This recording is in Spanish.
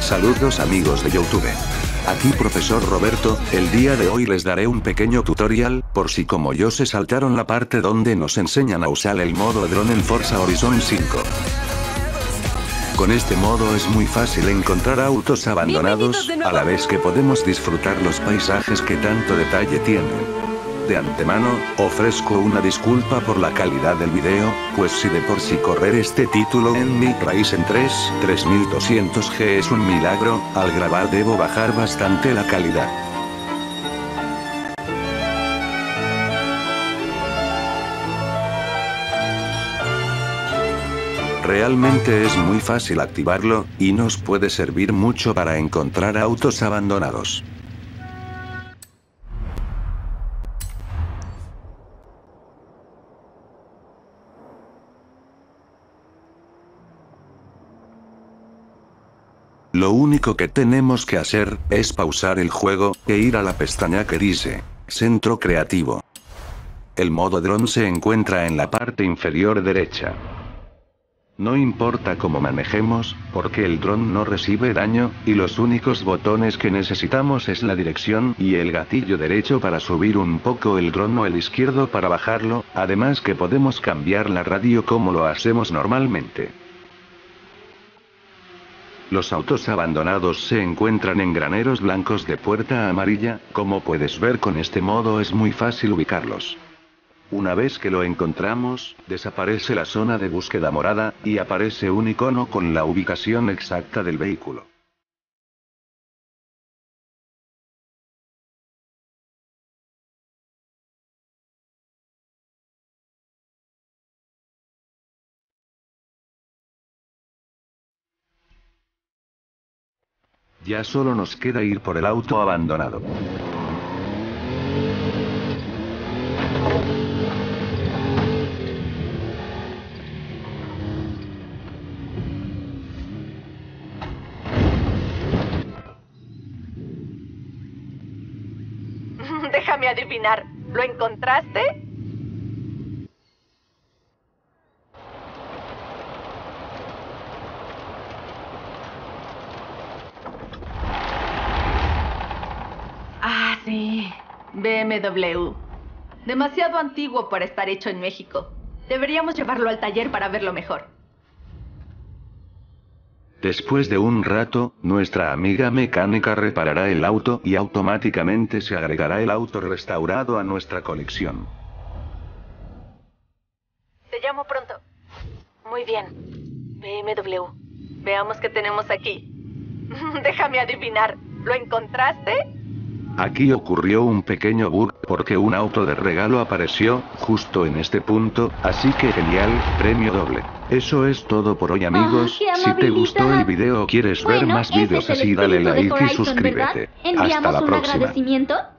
Saludos amigos de YouTube. Aquí profesor Roberto, el día de hoy les daré un pequeño tutorial, por si como yo se saltaron la parte donde nos enseñan a usar el modo dron en Forza Horizon 5. Con este modo es muy fácil encontrar autos abandonados, a la vez que podemos disfrutar los paisajes que tanto detalle tienen. De antemano, ofrezco una disculpa por la calidad del video, pues si de por sí correr este título en mi Ryzen 3 3200G es un milagro, al grabar debo bajar bastante la calidad. Realmente es muy fácil activarlo, y nos puede servir mucho para encontrar autos abandonados. Lo único que tenemos que hacer, es pausar el juego, e ir a la pestaña que dice, Centro Creativo. El modo dron se encuentra en la parte inferior derecha. No importa cómo manejemos, porque el dron no recibe daño, y los únicos botones que necesitamos es la dirección y el gatillo derecho para subir un poco el dron o el izquierdo para bajarlo, además que podemos cambiar la radio como lo hacemos normalmente. Los autos abandonados se encuentran en graneros blancos de puerta amarilla, como puedes ver con este modo es muy fácil ubicarlos. Una vez que lo encontramos, desaparece la zona de búsqueda morada, y aparece un icono con la ubicación exacta del vehículo. Ya solo nos queda ir por el auto abandonado. Déjame adivinar, ¿lo encontraste? Ah, sí. BMW. Demasiado antiguo para estar hecho en México. Deberíamos llevarlo al taller para verlo mejor. Después de un rato, nuestra amiga mecánica reparará el auto y automáticamente se agregará el auto restaurado a nuestra colección. Te llamo pronto. Muy bien. BMW. Veamos qué tenemos aquí. Déjame adivinar, ¿lo encontraste? Aquí ocurrió un pequeño bug, porque un auto de regalo apareció, justo en este punto, así que genial, premio doble. Eso es todo por hoy amigos, ¡qué si te gustó el amabilidad! video o quieres ver Bueno, más ese videos es el así dale espíritu de like y Horizon, suscríbete. ¿verdad? Hasta ¿Enviamos la un próxima. agradecimiento?